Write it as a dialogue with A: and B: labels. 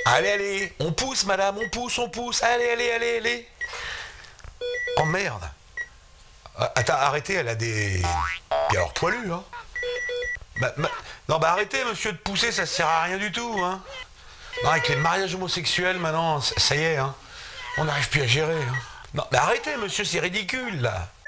A: Allez, allez, on pousse, madame, on pousse. Allez, allez, allez, allez. Oh merde. Attends, arrêtez, elle a des... Et alors poilu, hein. Non, bah arrêtez, monsieur, de pousser, ça sert à rien du tout, hein. Non, avec les mariages homosexuels, maintenant, ça y est, hein. On n'arrive plus à gérer, hein. Non, mais arrêtez, monsieur, c'est ridicule, là.